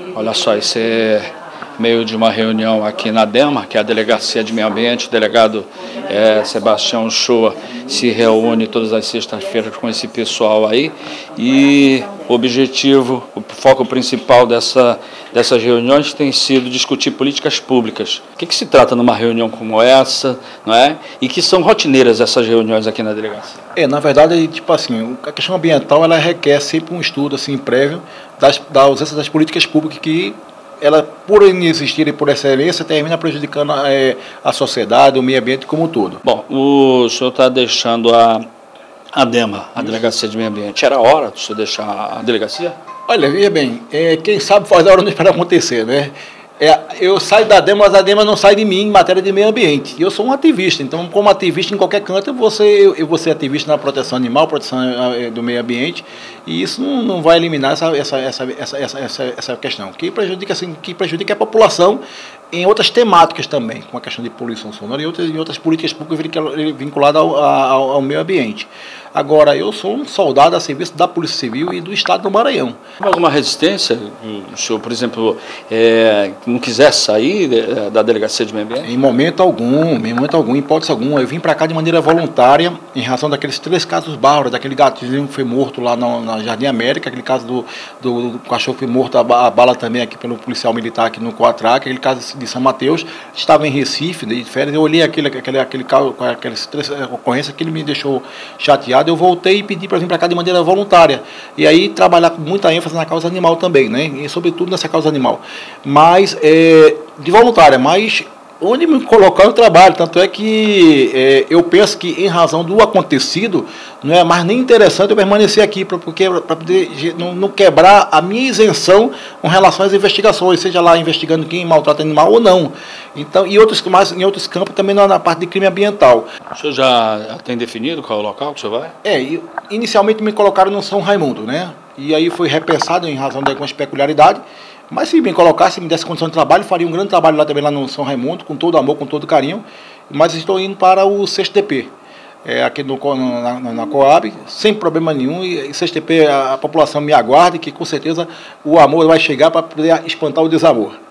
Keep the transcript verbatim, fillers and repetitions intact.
Olha só, esse é meio de uma reunião aqui na DEMA, que é a Delegacia de Meio Ambiente. O delegado é, Sebastião Shoa se reúne todas as sextas-feiras com esse pessoal aí, e o objetivo, o foco principal dessa, dessas reuniões tem sido discutir políticas públicas. O que, que se trata numa reunião como essa, não é? E que são rotineiras essas reuniões aqui na delegacia? É, na verdade, tipo assim, a questão ambiental, ela requer sempre um estudo assim prévio das, da ausência das políticas públicas que ela, por existirem por excelência, termina prejudicando é, a sociedade, o meio ambiente como um todo. Bom, o senhor está deixando a, a DEMA, a Delegacia de Meio Ambiente. Era hora do senhor deixar a delegacia? Olha, veja bem, é, quem sabe faz a hora não espera acontecer, né? É, eu saio da DEMA, mas a DEMA não sai de mim em matéria de meio ambiente. E eu sou um ativista, então, como ativista em qualquer canto, eu vou ser, eu vou ser ativista na proteção animal, proteção do meio ambiente, e isso não, não vai eliminar essa, essa, essa, essa, essa, essa questão, que prejudica, assim, que prejudica a população em outras temáticas também, como a questão de poluição sonora e outras, e outras políticas públicas vinculadas ao, ao, ao meio ambiente. Agora, eu sou um soldado a serviço da Polícia Civil e do Estado do Maranhão. Alguma resistência? O senhor, por exemplo, é, não quiser sair da Delegacia de Meio Ambiente? Em momento algum, em momento algum, em hipótese alguma. Eu vim para cá de maneira voluntária, em razão daqueles três casos bárbaros, daquele gatinho que foi morto lá na, na Jardim América, aquele caso do, do, do cachorro que foi morto a, a bala também aqui pelo policial militar aqui no Coatrac, aquele caso de São Mateus. Estava em Recife, de férias, eu olhei aquele, aquele, aquele caso, aquelas três ocorrências que ele me deixou chateado. Eu voltei e pedi para vir para cá de maneira voluntária. E aí trabalhar com muita ênfase na causa animal também, né? E sobretudo nessa causa animal. Mas, é, de voluntária, mas onde me colocar no trabalho. Tanto é que é, eu penso que, em razão do acontecido, não é mais nem interessante eu permanecer aqui, para poder não, não quebrar a minha isenção com relação às investigações, seja lá investigando quem maltrata animal ou não. Então, e outros, mais, em outros campos também na parte de crime ambiental. O senhor já tem definido qual é o local que o senhor vai? É, inicialmente me colocaram no São Raimundo, né? E aí foi repensado em razão de algumas peculiaridades. Mas se me colocasse, se me desse condição de trabalho, faria um grande trabalho lá também, lá no São Raimundo, com todo amor, com todo carinho. Mas estou indo para o C T P, é, aqui no, na, na, na Coab, sem problema nenhum. E C T P, a, a população me aguarde, que com certeza o amor vai chegar para poder espantar o desamor.